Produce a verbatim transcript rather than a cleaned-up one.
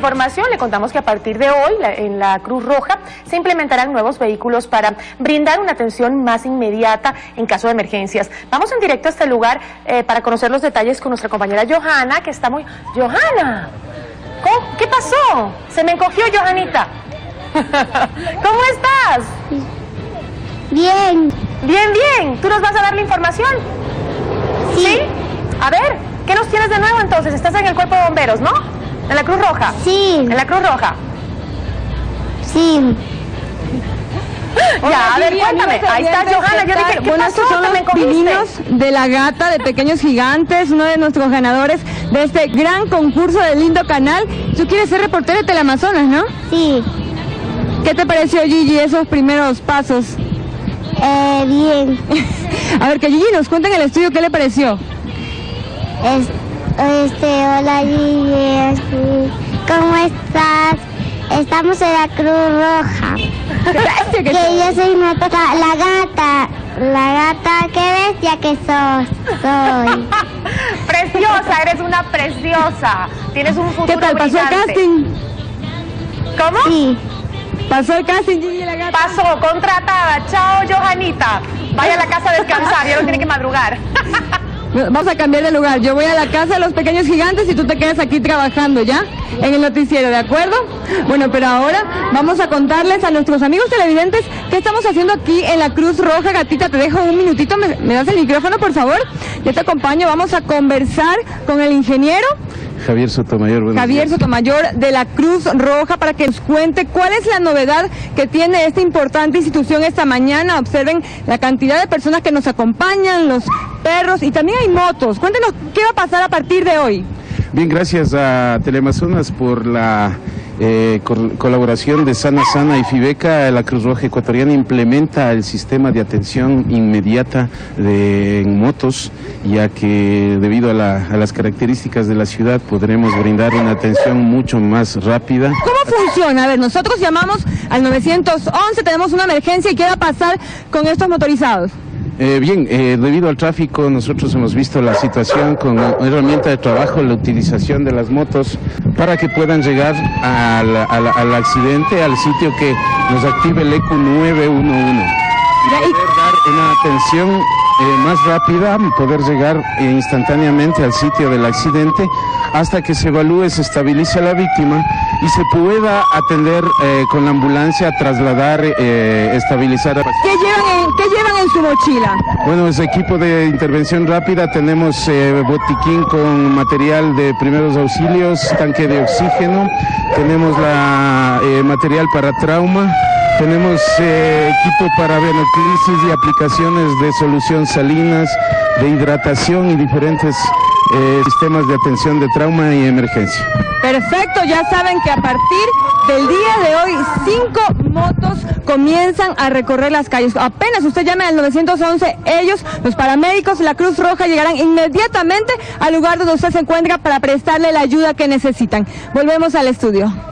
Información, le contamos que a partir de hoy la, en la Cruz Roja se implementarán nuevos vehículos para brindar una atención más inmediata en caso de emergencias. Vamos en directo a este lugar eh, para conocer los detalles con nuestra compañera Johanna, que está muy... ¡Johanna! ¿Cómo? ¿Qué pasó? Se me encogió, Johanita. ¿Cómo estás? Bien. Bien, bien. ¿Tú nos vas a dar la información? Sí. ¿Sí? A ver, ¿qué nos tienes de nuevo entonces? Estás en el Cuerpo de Bomberos, ¿no? ¿En la Cruz Roja? Sí. ¿En la Cruz Roja? Sí. Ya, a ver, cuéntame. Ahí está Johanna. Yo dije, ¿qué bueno, pasó? estos son ¿Te me los encogiste? pininos de la gata de Pequeños Gigantes, uno de nuestros ganadores de este gran concurso del lindo canal. Tú quieres ser reportera de Teleamazonas, ¿no? Sí. ¿Qué te pareció, Gigi, esos primeros pasos? Eh, bien. A ver, que Gigi nos cuente en el estudio qué le pareció. Es, este, hola Gigi, así, ¿cómo estás? Estamos en la Cruz Roja. Bestia que Que yo soy una ta- la gata, la gata, qué bestia que sos, soy. Preciosa, eres una preciosa. Tienes un futuro ¿Qué tal? ¿Pasó el brillante. casting? ¿Cómo? Sí. ¿Pasó el casting, Gigi, la gata? Pasó, contratada. Chao, Johanita. Vaya a la casa a descansar, ya no tiene que madrugar. Vamos a cambiar de lugar. Yo voy a la casa de los Pequeños Gigantes y tú te quedas aquí trabajando, ¿ya? En el noticiero, ¿de acuerdo? Bueno, pero ahora vamos a contarles a nuestros amigos televidentes qué estamos haciendo aquí en la Cruz Roja. Gatita, te dejo un minutito. ¿Me, me das el micrófono, por favor? Yo te acompaño. Vamos a conversar con el ingeniero Javier Sotomayor. Buenos Javier días. Sotomayor de la Cruz Roja, para que nos cuente cuál es la novedad que tiene esta importante institución esta mañana. Observen la cantidad de personas que nos acompañan, los perros, y también hay motos. Cuéntenos qué va a pasar a partir de hoy. Bien, gracias a Teleamazonas por la eh, col- colaboración de Sana Sana y Fibeca. La Cruz Roja Ecuatoriana implementa el sistema de atención inmediata de en motos, ya que debido a, la, a las características de la ciudad podremos brindar una atención mucho más rápida. ¿Cómo funciona? A ver, nosotros llamamos al nueve once, tenemos una emergencia y qué va a pasar con estos motorizados. Eh, bien, eh, debido al tráfico nosotros hemos visto la situación con la herramienta de trabajo, la utilización de las motos para que puedan llegar al, al, al accidente, al sitio que nos active el E Q nueve uno uno. Y poder dar una atención eh, más rápida, poder llegar eh, instantáneamente al sitio del accidente hasta que se evalúe, se estabilice a la víctima y se pueda atender eh, con la ambulancia, trasladar, eh, estabilizar a... ¿Qué llevan en, qué llevan en su mochila? Bueno, es equipo de intervención rápida, tenemos eh, botiquín con material de primeros auxilios, tanque de oxígeno, tenemos la eh, material para trauma, tenemos eh, equipo para venoclisis y aplicaciones de solución salinas, de hidratación y diferentes eh, sistemas de atención de trauma y emergencia. Perfecto, ya saben que a partir del día de hoy cinco motos comienzan a recorrer las calles. Apenas usted llame al nueve once, ellos, los paramédicos, la Cruz Roja, llegarán inmediatamente al lugar donde usted se encuentra para prestarle la ayuda que necesitan. Volvemos al estudio.